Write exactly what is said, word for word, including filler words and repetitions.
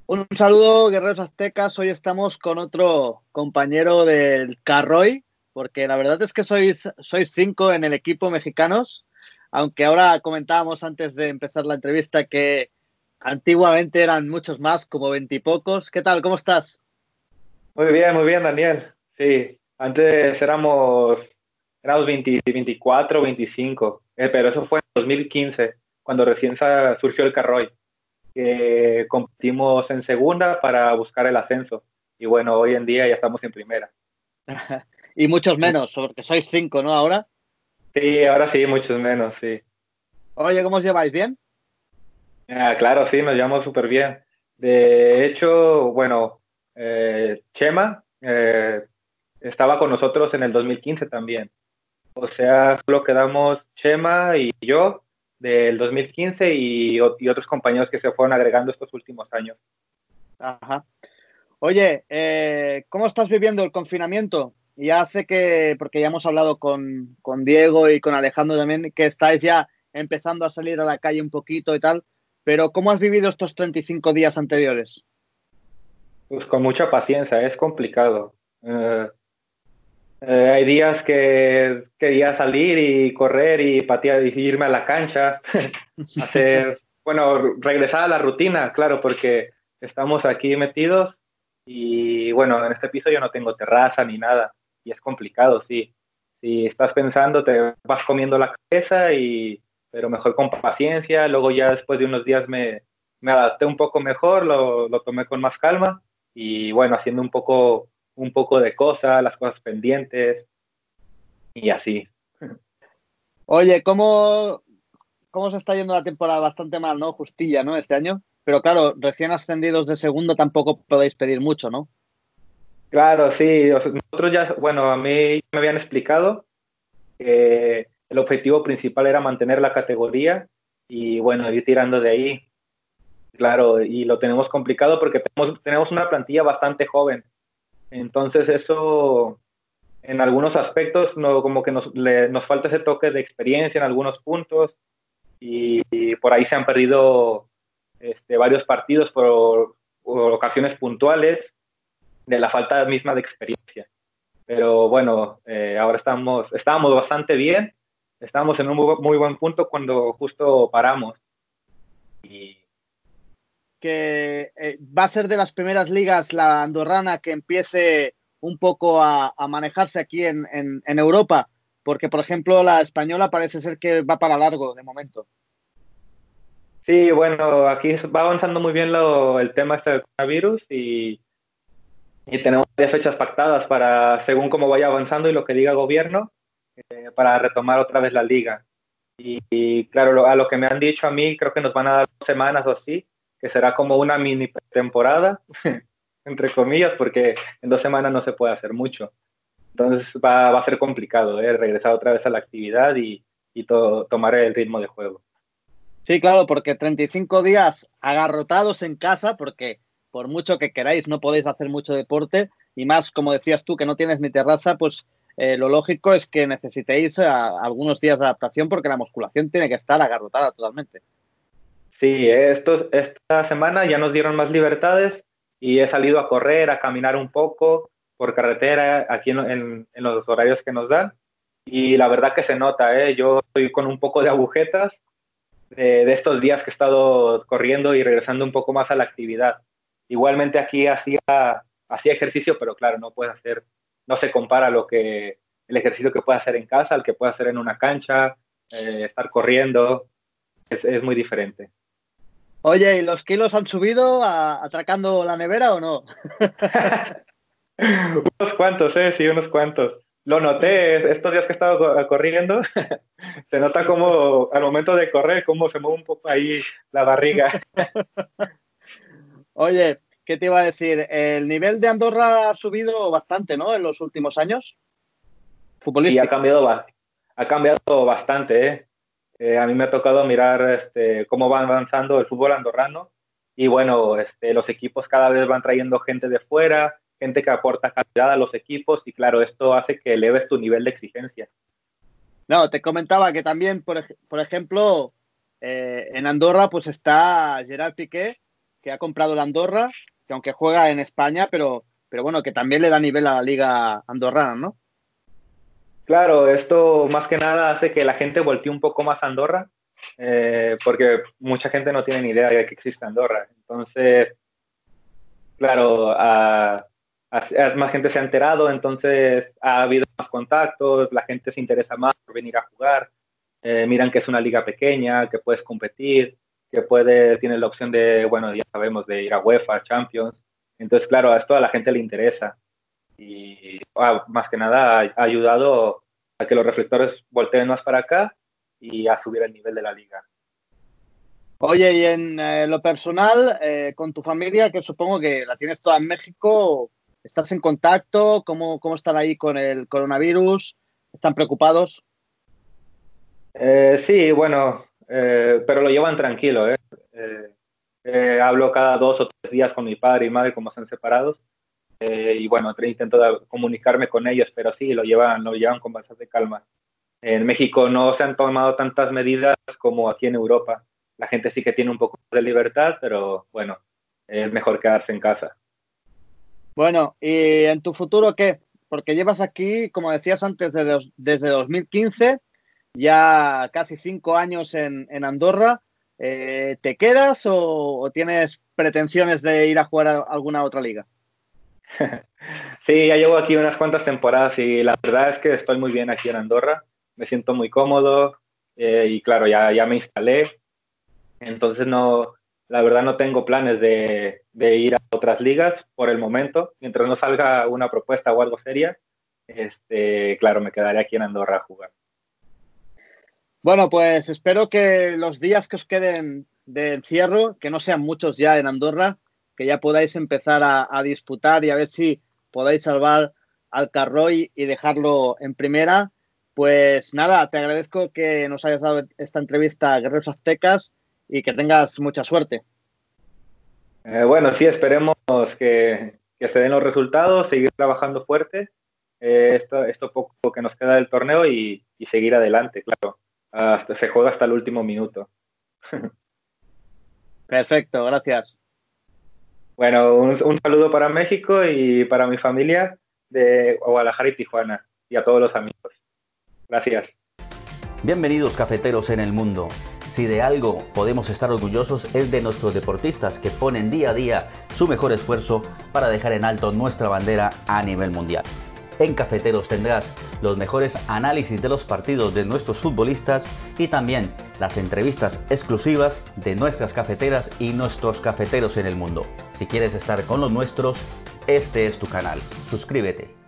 Un saludo, guerreros aztecas. Hoy estamos con otro compañero del Carroy, porque la verdad es que sois, sois cinco en el equipo mexicanos, aunque ahora comentábamos antes de empezar la entrevista que antiguamente eran muchos más, como veintipocos. ¿Qué tal? ¿Cómo estás? Muy bien, muy bien, Daniel. Sí, antes éramos, éramos veinte, veinticuatro, veinticinco, eh, pero eso fue en dos mil quince, cuando recién sa- surgió el Carroy, que competimos en segunda para buscar el ascenso. Y bueno, hoy en día ya estamos en primera. Y muchos menos, porque sois cinco, ¿no? Ahora. Sí, ahora sí, muchos menos, sí. Oye, ¿cómo os lleváis? ¿Bien? Ah, claro, sí, nos llevamos súper bien. De hecho, bueno, eh, Chema eh, estaba con nosotros en el dos mil quince también. O sea, solo quedamos Chema y yo del dos mil quince y, y otros compañeros que se fueron agregando estos últimos años. Ajá. Oye, eh, ¿cómo estás viviendo el confinamiento? Ya sé que, porque ya hemos hablado con, con Diego y con Alejandro también, que estáis ya empezando a salir a la calle un poquito y tal, pero ¿cómo has vivido estos treinta y cinco días anteriores? Pues con mucha paciencia, es complicado. Eh, eh, hay días que quería salir y correr y patear y irme a la cancha, hacer, bueno, regresar a la rutina, claro, porque estamos aquí metidos y bueno, en este piso yo no tengo terraza ni nada y es complicado, sí. Si estás pensando, te vas comiendo la cabeza y, pero mejor con paciencia, luego ya después de unos días me, me adapté un poco mejor, lo, lo tomé con más calma y bueno, haciendo un poco, un poco de cosas, las cosas pendientes y así. Oye, ¿cómo, cómo se está yendo la temporada? Bastante mal, ¿no? Justilla, ¿no? Este año. Pero claro, recién ascendidos de segundo tampoco podéis pedir mucho, ¿no? Claro, sí, o sea, nosotros ya, bueno, a mí me habían explicado que el objetivo principal era mantener la categoría y bueno, ir tirando de ahí. Claro, y lo tenemos complicado porque tenemos, tenemos una plantilla bastante joven. Entonces eso, en algunos aspectos, no, como que nos, le, nos falta ese toque de experiencia en algunos puntos y, y por ahí se han perdido este, varios partidos por, por ocasiones puntuales de la falta misma de experiencia. Pero bueno, eh, ahora estamos, estábamos bastante bien, estábamos en un muy, muy buen punto cuando justo paramos. Y Que eh, va a ser de las primeras ligas la andorrana que empiece un poco a, a manejarse aquí en, en, en, Europa, porque por ejemplo la española parece ser que va para largo de momento. sí, bueno, aquí va avanzando muy bien lo, el tema este del coronavirus y, y tenemos varias fechas pactadas para, según cómo vaya avanzando y lo que diga el gobierno, eh, para retomar otra vez la liga. Y, y claro, lo, a lo que me han dicho a mí, creo que nos van a dar dos semanas o así, que será como una mini temporada, entre comillas, porque en dos semanas no se puede hacer mucho. Entonces va, va a ser complicado, ¿eh? Regresar otra vez a la actividad y, y to, tomar el ritmo de juego. Sí, claro, porque treinta y cinco días agarrotados en casa, porque por mucho que queráis no podéis hacer mucho deporte, y más, como decías tú, que no tienes ni terraza, pues eh, lo lógico es que necesitéis eh, algunos días de adaptación porque la musculación tiene que estar agarrotada totalmente. Sí, estos, esta semana ya nos dieron más libertades y he salido a correr, a caminar un poco por carretera aquí en, en, en los horarios que nos dan. Y la verdad que se nota, ¿eh? Yo estoy con un poco de agujetas de, de estos días que he estado corriendo y regresando un poco más a la actividad. Igualmente aquí hacía, hacía ejercicio, pero claro, no puede hacer, no se compara lo que, el ejercicio que puede hacer en casa, al que puede hacer en una cancha, eh, estar corriendo, es, es muy diferente. Oye, ¿y los kilos han subido a, atracando la nevera o no? Unos cuantos, eh, sí, unos cuantos. Lo noté estos días que he estado corriendo. Se nota como al momento de correr, cómo se mueve un poco ahí la barriga. Oye, ¿qué te iba a decir? El nivel de Andorra ha subido bastante, ¿no? En los últimos años, Sí, ha futbolístico. cambiado, ha cambiado bastante. Eh. Eh, a mí me ha tocado mirar este, cómo va avanzando el fútbol andorrano y bueno, este, los equipos cada vez van trayendo gente de fuera, gente que aporta calidad a los equipos y claro, esto hace que eleves tu nivel de exigencia. No, te comentaba que también, por, ej por ejemplo, eh, en Andorra pues está Gerard Piqué, que ha comprado el Andorra, que aunque juega en España, pero, pero bueno, que también le da nivel a la liga andorrana, ¿no? Claro, esto más que nada hace que la gente voltee un poco más a Andorra, eh, porque mucha gente no tiene ni idea de que existe Andorra. Entonces, claro, a, a, más gente se ha enterado, entonces ha habido más contactos, la gente se interesa más por venir a jugar, eh, miran que es una liga pequeña, que puedes competir, que puede, tienes la opción de, bueno, ya sabemos, de ir a UEFA, Champions. Entonces, claro, a esto a la gente le interesa. Y ah, más que nada ha ayudado a que los reflectores volteen más para acá y a subir el nivel de la liga. Oye, y en eh, lo personal, eh, con tu familia, que supongo que la tienes toda en México, ¿estás en contacto? ¿Cómo, cómo están ahí con el coronavirus? ¿Están preocupados? Eh, sí, bueno, eh, pero lo llevan tranquilo. ¿eh? Eh, eh, hablo cada dos o tres días con mi padre y madre, como están separados. Eh, y bueno, intento comunicarme con ellos, pero sí, lo llevan, lo llevan con bastante calma. En México no se han tomado tantas medidas como aquí en Europa. La gente sí que tiene un poco de libertad, pero bueno, es mejor quedarse en casa. Bueno, ¿y en tu futuro qué? Porque llevas aquí, como decías antes, de dos, desde dos mil quince, ya casi cinco años en, en Andorra. Eh, ¿Te quedas o, o tienes pretensiones de ir a jugar a alguna otra liga? Sí, ya llevo aquí unas cuantas temporadas y la verdad es que estoy muy bien aquí en Andorra. Me siento muy cómodo eh, y claro, ya, ya me instalé. Entonces, no, la verdad no tengo planes de, de ir a otras ligas por el momento. Mientras no salga una propuesta o algo seria, este, claro, me quedaré aquí en Andorra a jugar. Bueno, pues espero que los días que os queden de encierro, que no sean muchos ya en Andorra, que ya podáis empezar a, a disputar y a ver si podáis salvar al Carroy y dejarlo en primera. Pues nada, te agradezco que nos hayas dado esta entrevista a Guerreros Aztecas y que tengas mucha suerte. Eh, bueno, sí, esperemos que, que se den los resultados, seguir trabajando fuerte, eh, esto, esto poco que nos queda del torneo y, y seguir adelante, claro. Hasta, se juega hasta el último minuto. Perfecto, gracias. Bueno, un, un saludo para México y para mi familia de Guadalajara y Tijuana y a todos los amigos. Gracias. Bienvenidos cafeteros en el mundo. Si de algo podemos estar orgullosos es de nuestros deportistas que ponen día a día su mejor esfuerzo para dejar en alto nuestra bandera a nivel mundial. En Cafeteros tendrás los mejores análisis de los partidos de nuestros futbolistas y también las entrevistas exclusivas de nuestras cafeteras y nuestros cafeteros en el mundo. Si quieres estar con los nuestros, este es tu canal. Suscríbete.